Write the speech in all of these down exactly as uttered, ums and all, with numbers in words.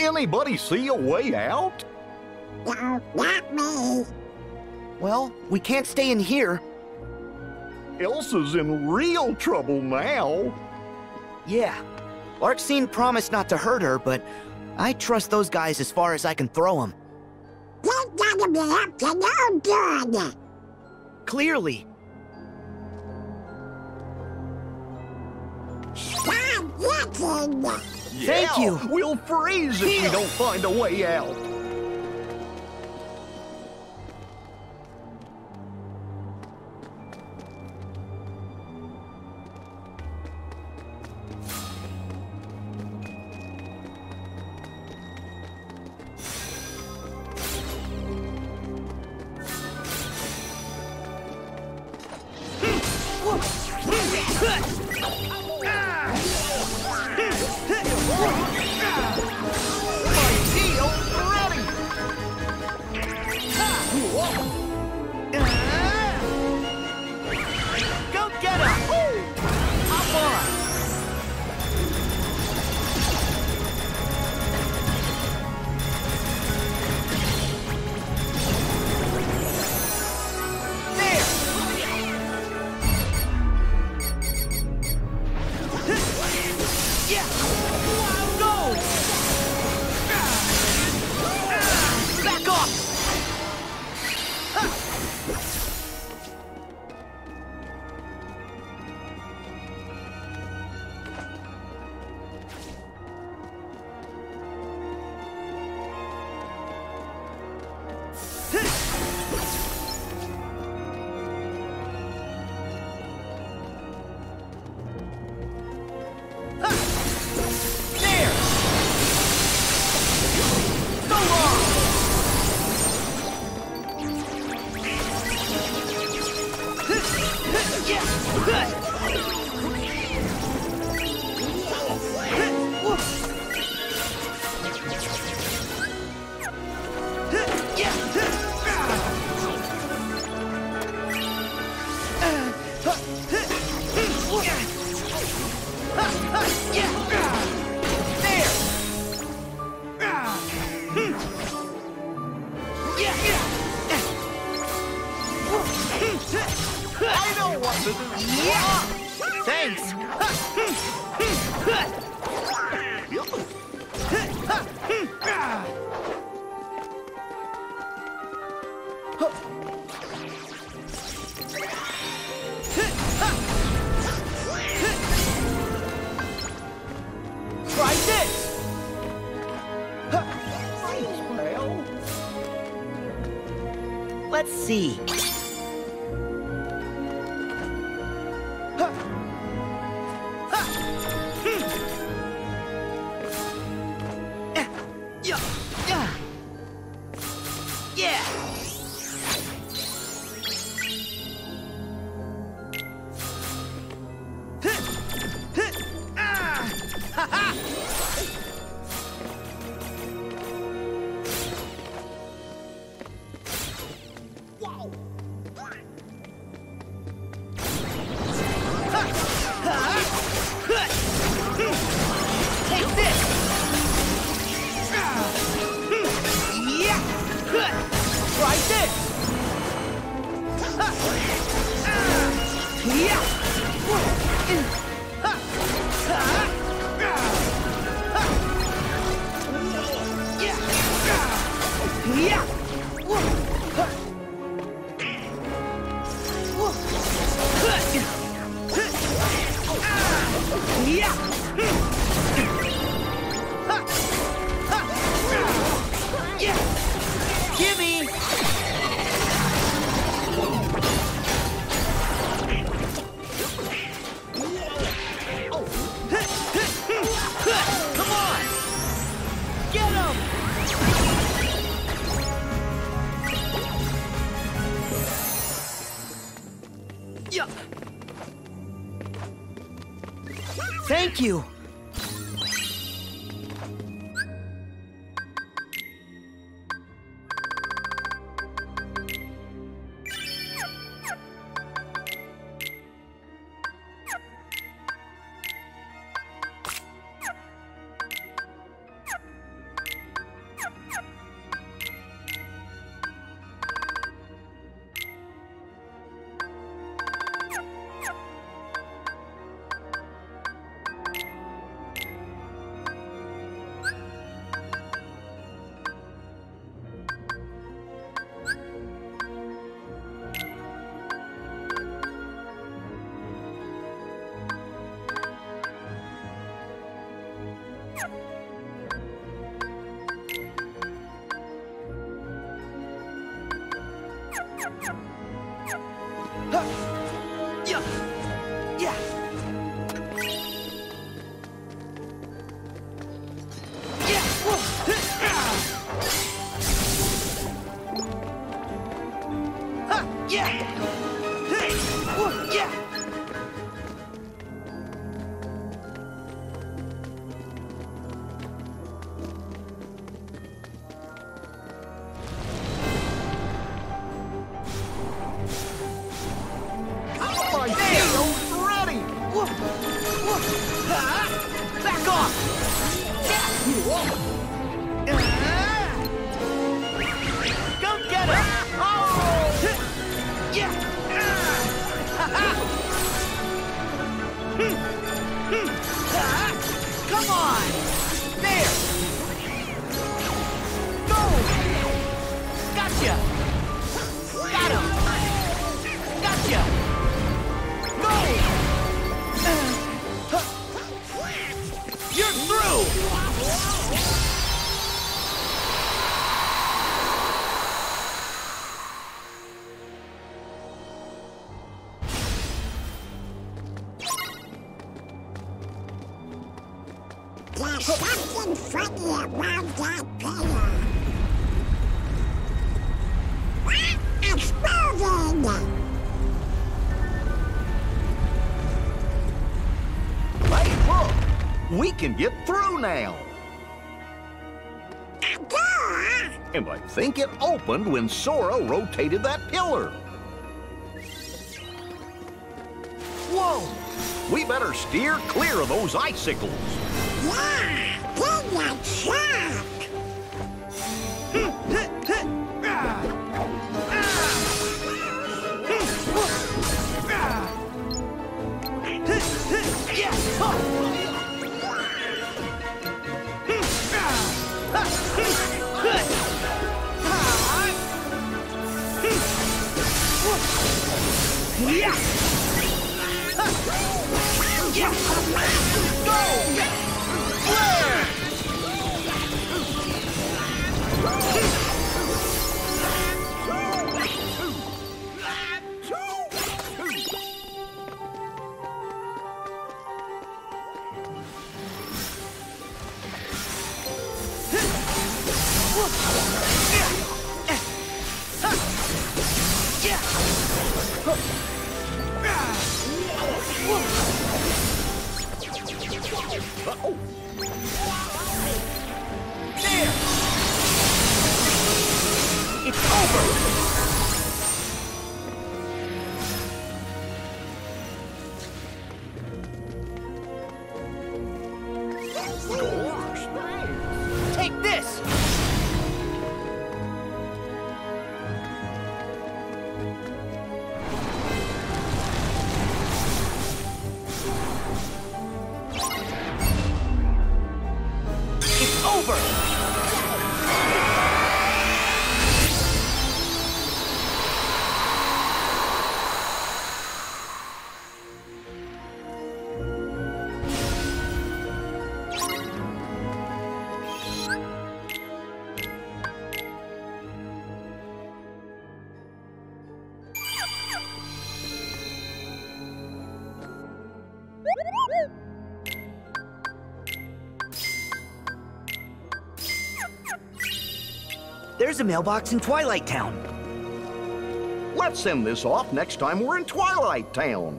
Anybody see a way out? No, not me. Well, we can't stay in here. Elsa's in real trouble now. Yeah. Larxene promised not to hurt her, but I trust those guys as far as I can throw them. They're gonna be up to no good. Clearly. Stop guessing. Thank Yeah, you. We'll freeze if we Heal. don't find a way out. Go get him! Hop on! Yeah! Go! Back off! There! So long! I know what to do. Thanks! Try this! Well, Let's see. Yeah! Take this! Yeah! Try this! Yeah! Yeah! Gimme! Come on! Get him! Yeah. Thank you! Yeah. Yeah. Yeah! Yeah! My tail's ready! Back off! Go get him! Oh! Yeah! Come on! There! Go! Gotcha! Got him! Gotcha! Go! You're through! There's something funny around that pillar. It's moving! Hey, look! We can get through now! A door? And I think it opened when Sora rotated that pillar. Whoa! We better steer clear of those icicles. Yeah, then you're sharp. Yeah! Yeah! Go! Flare! Uh-oh. There! It's over! Gosh, thanks. Take this! It's over! There's a mailbox in Twilight Town. Let's send this off next time we're in Twilight Town.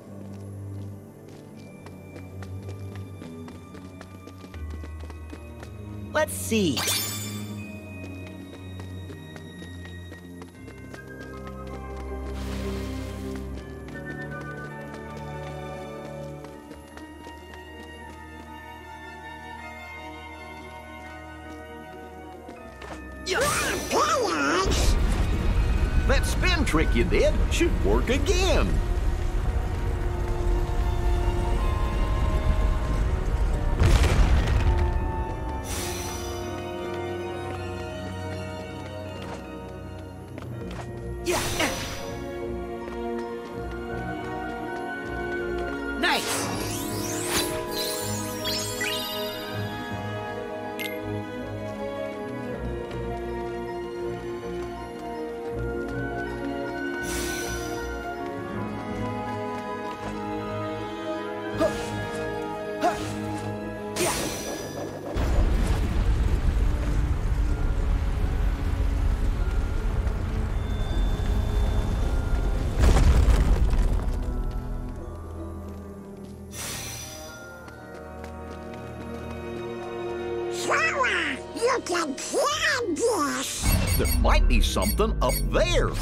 Let's see. Pillars? That spin trick you did should work again. Yeah. Nice. Kansas. There might be something up there.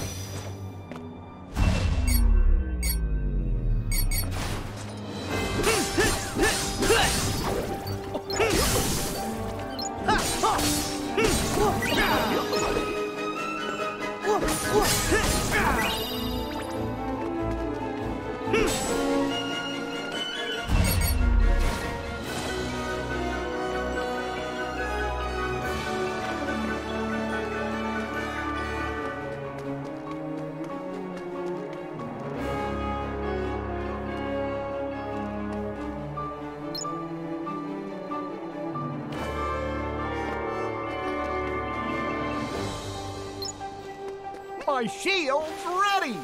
My shield's ready!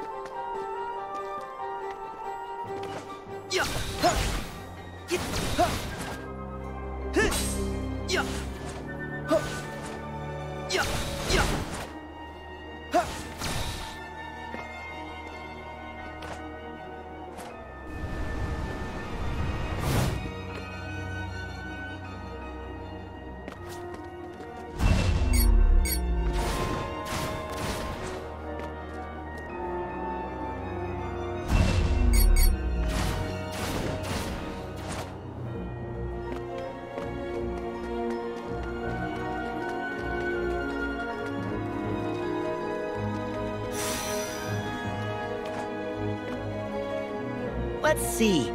Yeah. Huh. Yeah. Huh. Huh. Yeah. Huh. Yeah. Yeah. Huh. Let's see.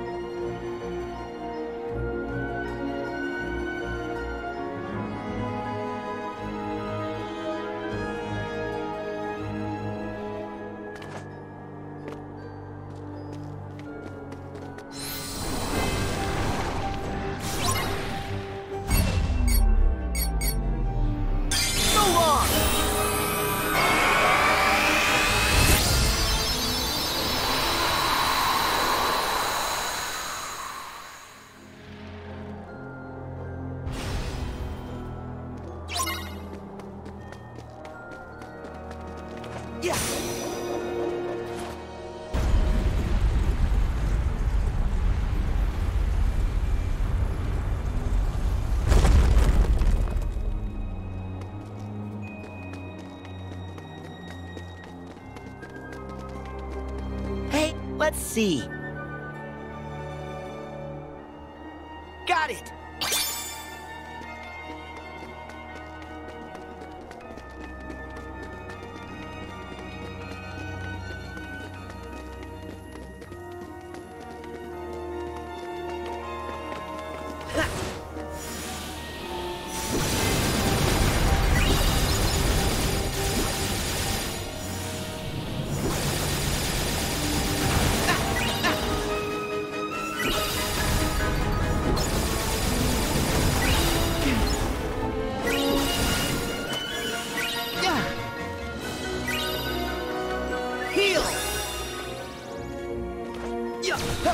So long! Yeah. Hey, let's see. Got it. Heal! Yeah.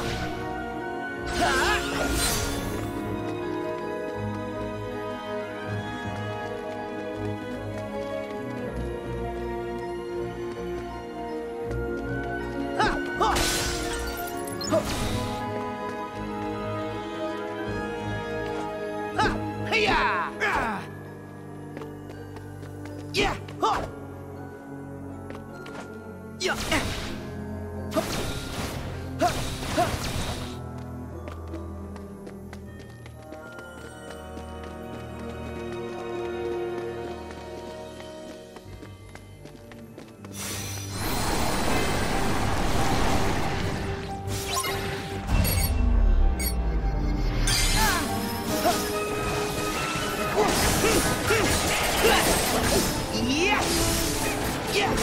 Ha! Yeah! Yeah! Huh! Yeah! Huh! Huh! Huh! Yeah! Yeah!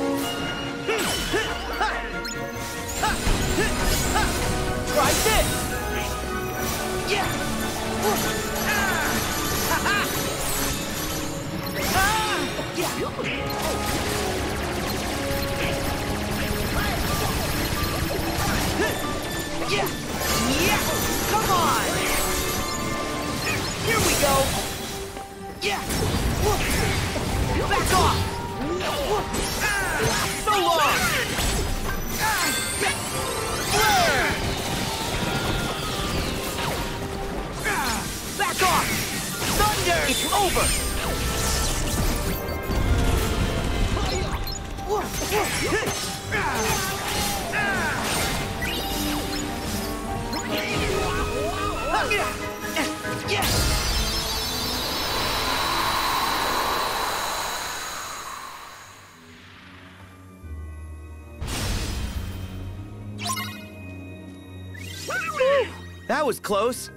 Try this! Yeah! Yeah! Yeah! Come on! Here we go! Yeah! Back off! So long! Back off! Thunder! It's over! That was close.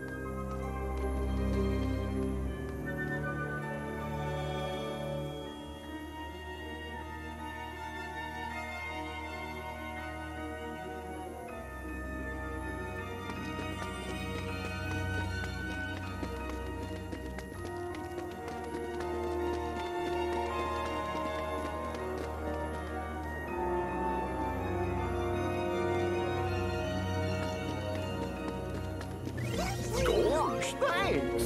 Gosh, thanks.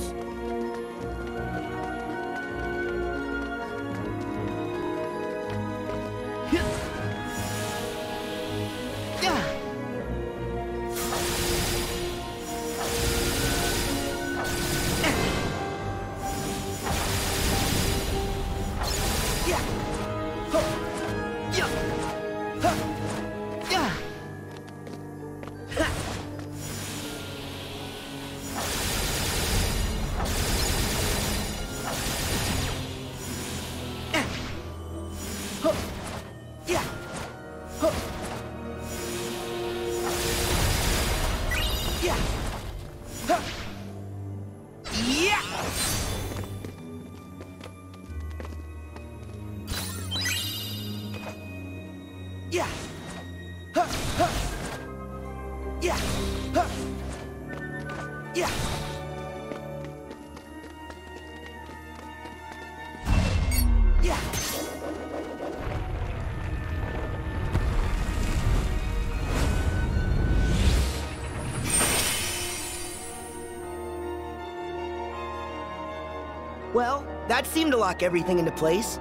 Yeah. Huh. Huh. Yeah. Huh. Yeah. Yeah. Well, that seemed to lock everything into place.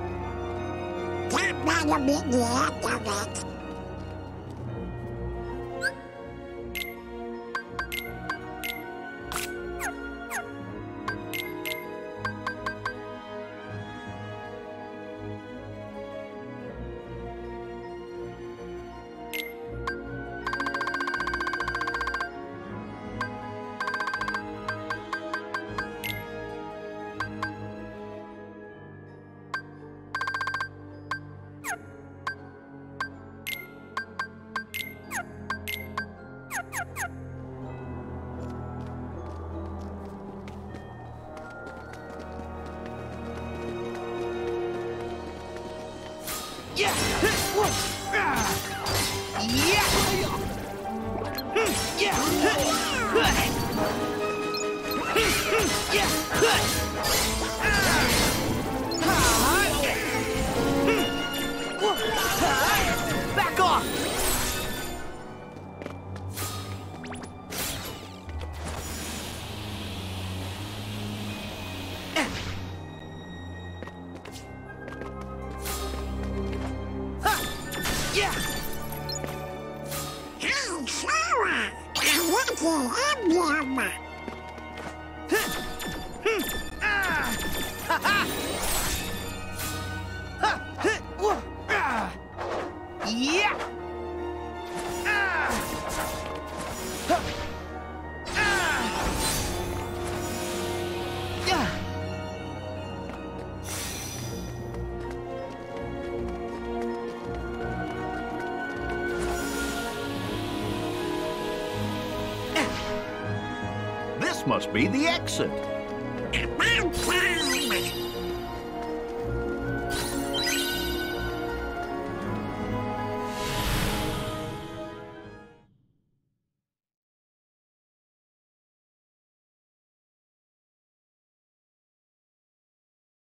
That might have been the end of it. Yeah! Back off! Yeah! Hey, Sarah! I want to help you. Yeah! This must be the exit.